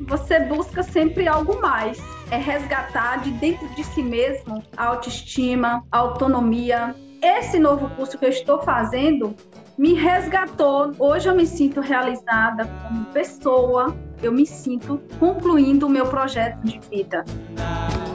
você busca sempre algo mais. É resgatar de dentro de si mesmo a autoestima, a autonomia. Esse novo curso que eu estou fazendo me resgatou. Hoje eu me sinto realizada como pessoa, eu me sinto concluindo o meu projeto de vida.